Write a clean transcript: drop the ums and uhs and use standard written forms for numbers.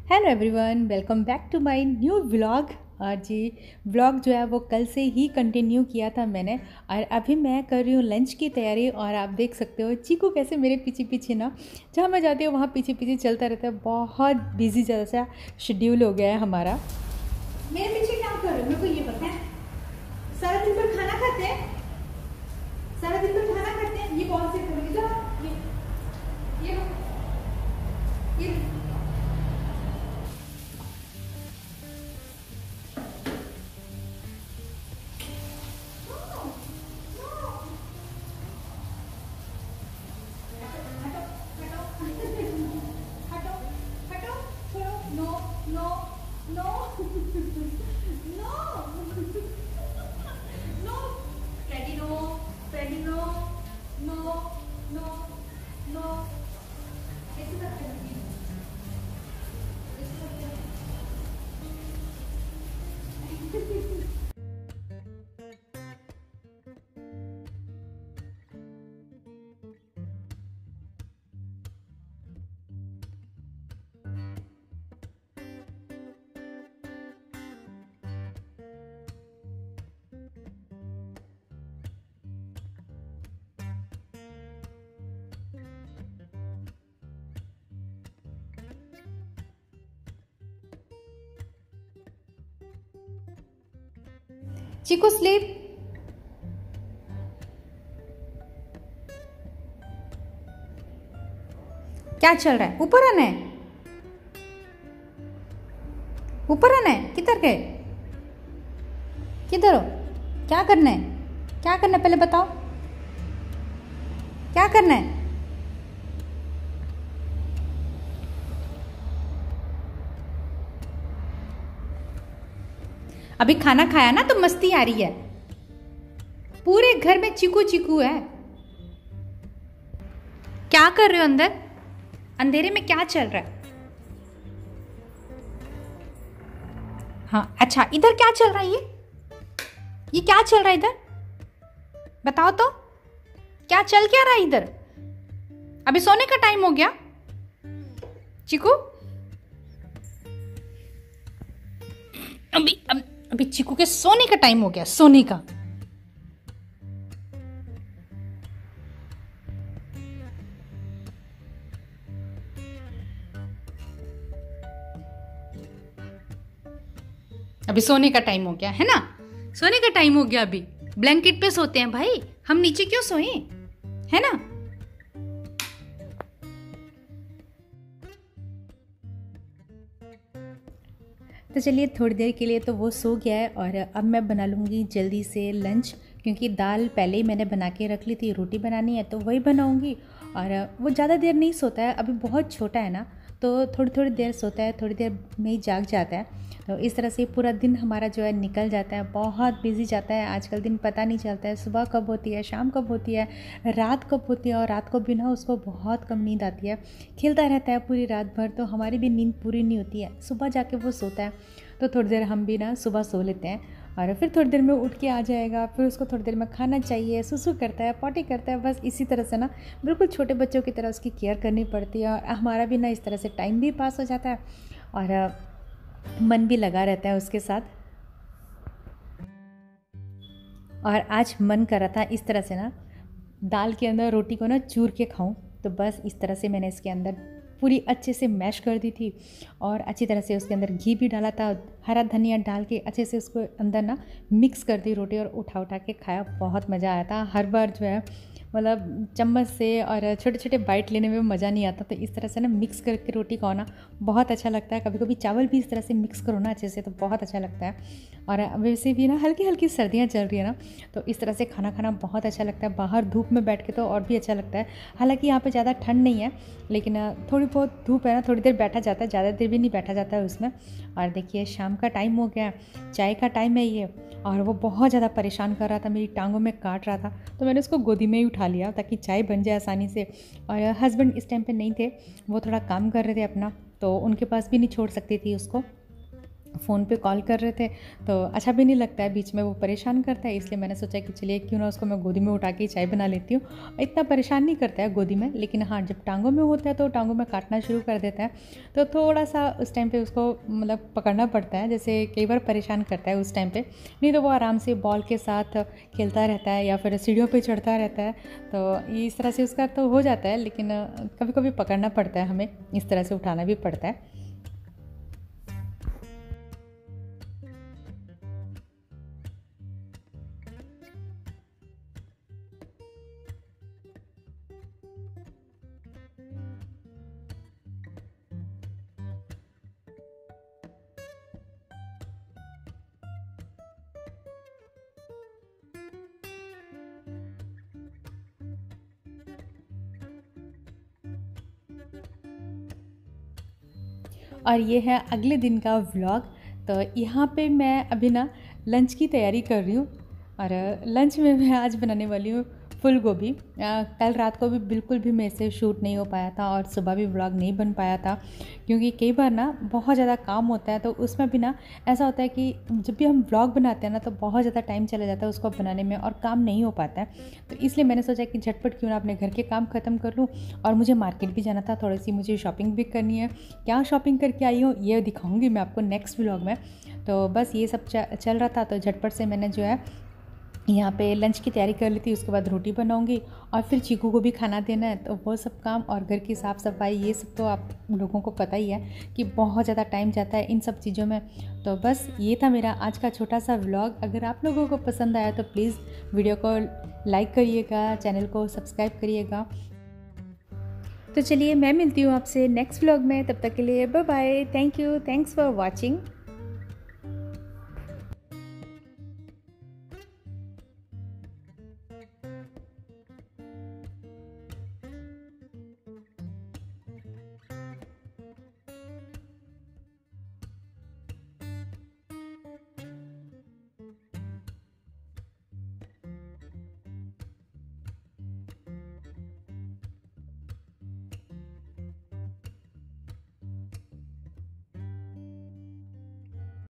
Hello everyone, welcome back to my new vlog. और जी, vlog जो है वो कल से ही कंटिन्यू किया था मैंने। और अभी मैं कर रही हूँ लंच की तैयारी। और आप देख सकते हो चीकू कैसे मेरे पीछे पीछे ना, जहाँ मैं जाती हूँ वहाँ पीछे पीछे चलता रहता है। बहुत बिजी जैसा शेड्यूल हो गया है हमारा। मेरे पीछे क्या कर रहे हो, मेरे को ये पता है। सारा दिन भर खाना खाते हैं, सारा दिन भर खाना खाते हैं। ये कौन से ये ये चीकू स्लीप। क्या चल रहा है? ऊपर आना है, ऊपर आना है। किधर गए? किधर हो? क्या करना है? क्या करना है पहले बताओ, क्या करना है? अभी खाना खाया ना तो मस्ती आ रही है। पूरे घर में चीकू चीकू है। क्या कर रहे हो अंदर? अंधेरे में क्या चल रहा है? हाँ अच्छा, इधर क्या चल रहा है? ये क्या चल रहा है इधर? बताओ तो, क्या चल क्या रहा है इधर? अभी सोने का टाइम हो गया चीकू। अभी चीकू के सोने का टाइम हो गया, सोने का। अभी सोने का टाइम हो गया है ना, सोने का टाइम हो गया। अभी ब्लैंकेट पे सोते हैं भाई, हम नीचे क्यों सोए, है ना। तो चलिए, थोड़ी देर के लिए तो वो सो गया है और अब मैं बना लूँगी जल्दी से लंच, क्योंकि दाल पहले ही मैंने बना के रख ली थी। रोटी बनानी है तो वही बनाऊँगी। और वो ज़्यादा देर नहीं सोता है, अभी बहुत छोटा है ना, तो थोड़ी थोड़ी देर सोता है, थोड़ी देर में ही जाग जाता है। तो इस तरह से पूरा दिन हमारा जो है निकल जाता है, बहुत बिजी जाता है। आजकल दिन पता नहीं चलता है, सुबह कब होती है, शाम कब होती है, रात कब होती है। और रात को भी ना उसको बहुत कम नींद आती है, खेलता रहता है पूरी रात भर, तो हमारी भी नींद पूरी नहीं होती है। सुबह जाके वो सोता है, तो थोड़ी देर हम भी ना सुबह सो लेते हैं। और फिर थोड़ी देर में उठ के आ जाएगा, फिर उसको थोड़ी देर में खाना चाहिए, सुसु करता है, पॉटी करता है। बस इसी तरह से ना बिल्कुल छोटे बच्चों की तरह उसकी केयर करनी पड़ती है। और हमारा भी ना इस तरह से टाइम भी पास हो जाता है और मन भी लगा रहता है उसके साथ। और आज मन कर रहा था इस तरह से ना, दाल के अंदर रोटी को ना चूर के खाऊं, तो बस इस तरह से मैंने इसके अंदर पूरी अच्छे से मैश कर दी थी। और अच्छी तरह से उसके अंदर घी भी डाला था, हरा धनिया डाल के अच्छे से उसको अंदर ना मिक्स कर दी रोटी, और उठा उठा के खाया। बहुत मज़ा आया था। हर बार जो है मतलब चम्मच से और छोटे छोटे बाइट लेने में मज़ा नहीं आता, तो इस तरह से ना मिक्स करके रोटी खाओ ना, बहुत अच्छा लगता है। कभी कभी चावल भी इस तरह से मिक्स करो ना अच्छे से, तो बहुत अच्छा लगता है। और वैसे भी ना हल्की हल्की सर्दियाँ चल रही है ना, तो इस तरह से खाना खाना बहुत अच्छा लगता है। बाहर धूप में बैठ के तो और भी अच्छा लगता है। हालांकि यहाँ पे ज़्यादा ठंड नहीं है, लेकिन थोड़ी बहुत धूप है ना, थोड़ी देर बैठा जाता है, ज़्यादा देर भी नहीं बैठा जाता है उसमें। और देखिए शाम का टाइम हो गया, चाय का टाइम है ये। और वो बहुत ज़्यादा परेशान कर रहा था, मेरी टांगों में काट रहा था, तो मैंने उसको गोदी में ही उठा लिया ताकि चाय बन जाए आसानी से। और हस्बैंड इस टाइम पे नहीं थे, वो थोड़ा काम कर रहे थे अपना, तो उनके पास भी नहीं छोड़ सकती थी उसको। फ़ोन पे कॉल कर रहे थे, तो अच्छा भी नहीं लगता है, बीच में वो परेशान करता है। इसलिए मैंने सोचा कि चलिए क्यों ना उसको मैं गोदी में उठा के चाय बना लेती हूँ। इतना परेशान नहीं करता है गोदी में, लेकिन हाँ, जब टाँगों में होता है तो टाँगों में काटना शुरू कर देता है। तो थोड़ा-सा उस टाइम पे उसको मतलब पकड़ना पड़ता है, जैसे कई बार परेशान करता है उस टाइम पे। नहीं तो वो आराम से बॉल के साथ खेलता रहता है या फिर सीढ़ियों पे चढ़ता रहता है। तो इस तरह से उसका तो हो जाता है, लेकिन कभी-कभी पकड़ना पड़ता है हमें, इस तरह से उठाना भी पड़ता है। और ये है अगले दिन का व्लॉग। तो यहाँ पे मैं अभी ना लंच की तैयारी कर रही हूँ, और लंच में मैं आज बनाने वाली हूँ फूल गोभी। कल रात को भी बिल्कुल भी मेरे से शूट नहीं हो पाया था, और सुबह भी व्लॉग नहीं बन पाया था, क्योंकि कई बार ना बहुत ज़्यादा काम होता है। तो उसमें भी ना ऐसा होता है कि जब भी हम व्लॉग बनाते हैं ना, तो बहुत ज़्यादा टाइम चला जाता है उसको बनाने में, और काम नहीं हो पाता है। तो इसलिए मैंने सोचा कि झटपट क्यों ना अपने घर के काम ख़त्म कर लूँ। और मुझे मार्केट भी जाना था, थोड़ी सी मुझे शॉपिंग भी करनी है। क्या शॉपिंग करके आई हूँ ये दिखाऊंगी मैं आपको नेक्स्ट व्लॉग में। तो बस ये सब चल रहा था, तो झटपट से मैंने जो है यहाँ पे लंच की तैयारी कर ली थी। उसके बाद रोटी बनाऊंगी, और फिर चीकू को भी खाना देना है, तो वो सब काम और घर की साफ़ सफाई, ये सब तो आप लोगों को पता ही है कि बहुत ज़्यादा टाइम जाता है इन सब चीज़ों में। तो बस ये था मेरा आज का छोटा सा व्लॉग। अगर आप लोगों को पसंद आया तो प्लीज़ वीडियो को लाइक करिएगा, चैनल को सब्सक्राइब करिएगा। तो चलिए मैं मिलती हूँ आपसे नेक्स्ट व्लॉग में, तब तक के लिए bye bye. Thank you, thanks for watching.